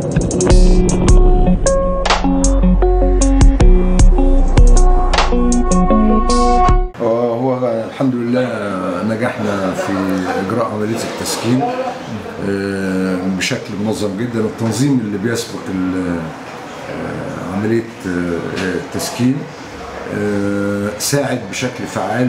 هو الحمد لله نجحنا في إجراء عملية التسكين بشكل منظم جدا. التنظيم اللي بيسبق عملية التسكين ساعد بشكل فعال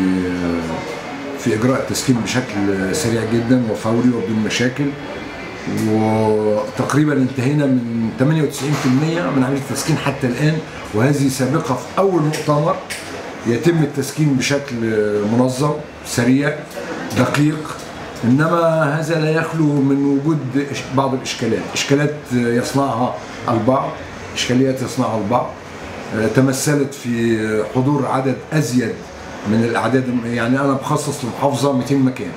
في إجراء التسكين بشكل سريع جدا وفوري وبدون مشاكل، وتقريبا انتهينا من 98% من عملية التسكين حتى الآن، وهذه سابقة في أول مؤتمر يتم التسكين بشكل منظم سريع دقيق. إنما هذا لا يخلو من وجود بعض إشكالات يصنعها البعض، إشكاليات يصنعها البعض تمثلت في حضور عدد أزيد من الأعداد. يعني أنا بخصص للمحافظة 200 مكان،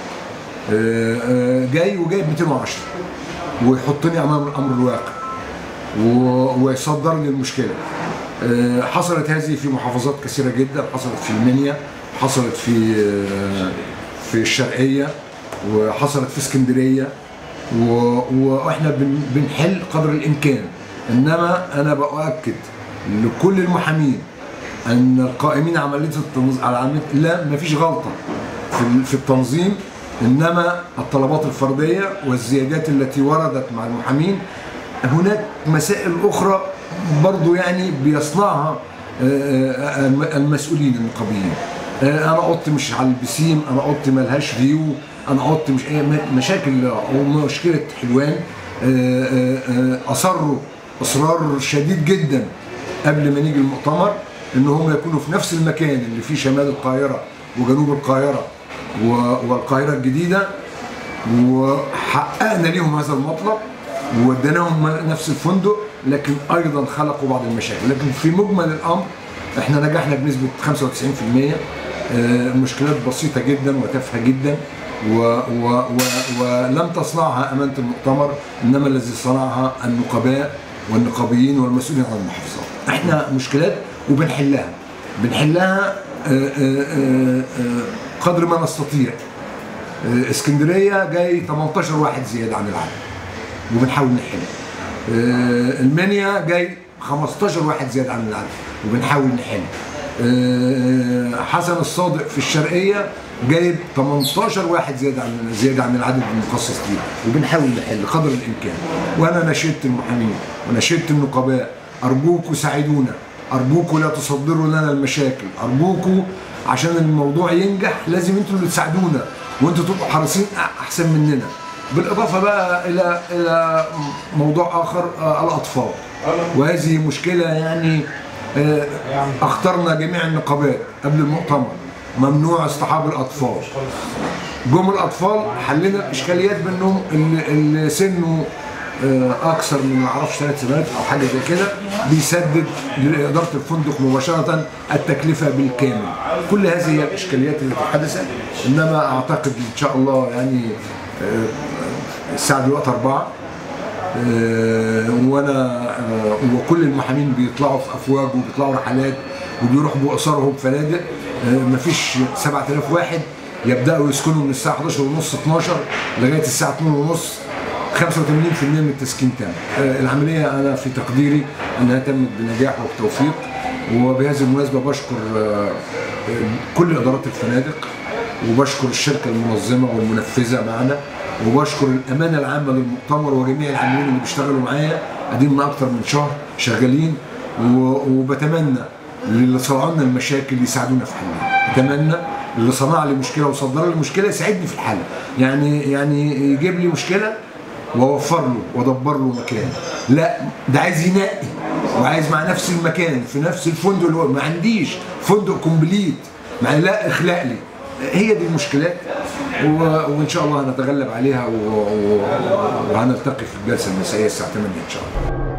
جاي وجايب 210 ويحطني أمام الأمر الواقع ويصدر لي المشكلة. حصلت هذه في محافظات كثيرة جدا، حصلت في المنيا، حصلت في الشرقية، وحصلت في اسكندرية، واحنا بنحل قدر الإمكان. إنما أنا بأؤكد لكل المحامين أن القائمين عملية التنظيم على عملية لا مفيش غلطة في التنظيم، إنما الطلبات الفردية والزيادات التي وردت مع المحامين. هناك مسائل أخرى برضو يعني بيصنعها المسؤولين النقابيين. أنا أوضتي مش على البسيم، أنا أوضتي ملهاش فيو، أنا أوضتي مش مشاكل. ومشكلة حلوان أصروا إصرار شديد جدا قبل ما نيجي المؤتمر إن هم يكونوا في نفس المكان اللي فيه شمال القاهرة وجنوب القاهرة والقاهرة الجديدة، وحققنا ليهم هذا المطلب ووديناهم نفس الفندق، لكن ايضا خلقوا بعض المشاكل. لكن في مجمل الامر احنا نجحنا بنسبه 95%. مشكلات بسيطه جدا وتافهه جدا ولم تصنعها امانه المؤتمر، انما الذي صنعها النقباء والنقابيين والمسؤولين عن المحافظات. احنا مشكلات بنحلها قدر ما نستطيع. اسكندريه جاي 18 واحد زياده عن العدد وبنحاول نحل. المنيا جاي 15 واحد زياده عن العدد وبنحاول نحل. حسن الصادق في الشرقيه جايب 18 واحد زياده عن العدد المخصص ليه وبنحاول نحل قدر الامكان. وانا ناشدت المحامين وناشدت النقباء، ارجوكوا ساعدونا، ارجوكوا لا تصدروا لنا المشاكل، ارجوكوا عشان الموضوع ينجح لازم انتوا اللي تساعدونا وانتوا تبقوا حريصين احسن مننا. بالاضافه بقى الى موضوع اخر، الاطفال، وهذه مشكله يعني اخترنا جميع النقابات قبل المؤتمر ممنوع اصطحاب الاطفال. جم الاطفال حلينا الاشكاليات بانهم اللي سنه اكثر من معرفش 3 سنوات او حاجه زي كده بيسدد لاداره الفندق مباشره التكلفه بالكامل. كل هذه هي الاشكاليات اللي حدثت. انما اعتقد ان شاء الله يعني الساعه دلوقتي 4 وانا وكل المحامين بيطلعوا في افواج وبيطلعوا رحلات وبيروحوا باسرهم فنادق. مفيش 7000 واحد يبداوا يسكنوا من الساعه 11:30 12 لغايه الساعه 2:30. 85% من التسكين تم. العمليه انا في تقديري انها تمت بنجاح وبتوفيق. وبهذه المناسبه بشكر كل ادارات الفنادق، وبشكر الشركه المنظمه والمنفذه معنا، وبشكر الامانه العامه للمؤتمر وجميع العاملين اللي بيشتغلوا معايا. قدمنا اكتر من شهر شغالين، وبتمنى للي صنعوا لنا المشاكل يساعدونا في حلها. اتمنى اللي صنع لي مشكله وصدر لي مشكله يساعدني في الحل. يعني يجيب لي مشكله واوفر له وادبر له مكان. لا، ده عايز ينقي وعايز مع نفس المكان في نفس الفندق اللي هو ما عنديش فندق كومبليت، لا اخلق لي. هي دي المشكلات، وان شاء الله هنتغلب عليها وهنلتقي في الجلسه المسائيه الساعه 8 ان شاء الله.